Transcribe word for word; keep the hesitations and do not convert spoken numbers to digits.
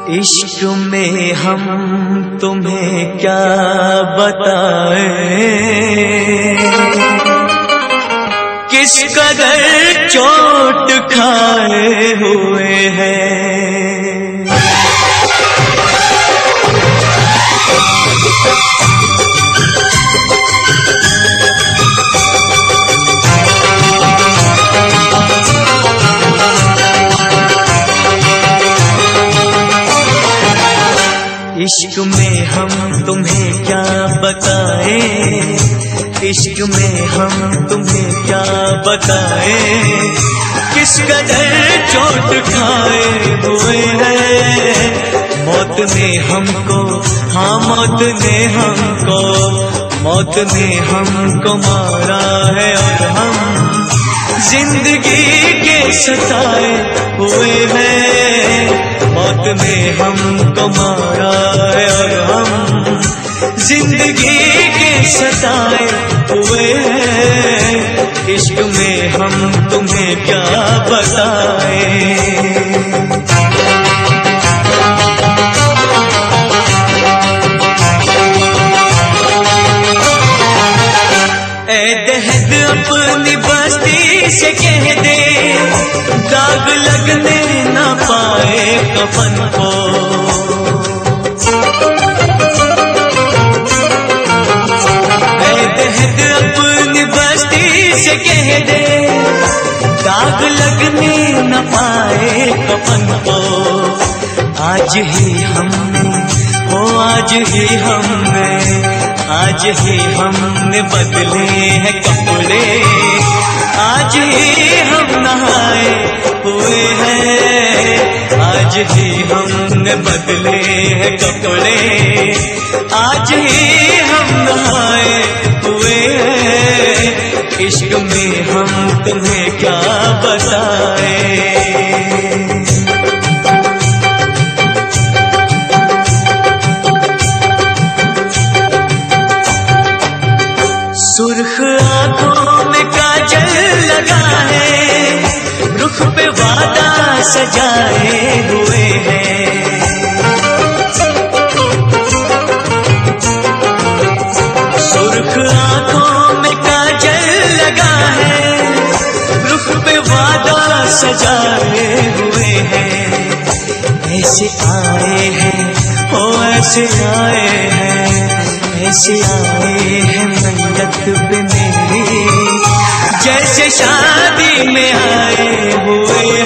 इश्क में हम तुम्हें क्या बताएं, किस कदर चोट खाए हुए हैं। इश्क में हम तुम्हें क्या बताएं, इश्क में हम तुम्हें क्या बताएं, किस कदर चोट खाए हुए हैं। मौत ने हमको, हाँ मौत ने हमको, मौत ने हमको मारा है और हम जिंदगी के सताए हुए हैं। मौत ने हमको मारा है और हम जिंदगी के सताए हुए हैं। इश्क में हम तुम्हें क्या बताएं। ऐ दहद अपनी बस्ती से कह दे, दाग लगने न पाए कफन को। ऐ दहद अपनी बस्ती से कह दे, दाग लगने न पाए कफन को। आज ही हमने, हो आज ही हमने, आज ही हमने बदले हैं कपड़े, आज ही हम नहाए हुए हैं। आज ही हमने बदले हैं कपड़े, आज ही हम नहाए हुए हैं। इश्क में हम तुम्हें क्या बताएं। सुर्ख आंखों में काजल लगा है, रुख पे वादा सजाए हुए हैं। सुर्ख आंखों में काजल लगा है, रुख पे वादा सजाए हुए हैं। ऐसे आए हैं, ओ ऐसे आए हैं, ऐसे आए हैं मंगत पे मेरी, जैसे शादी में आए हुए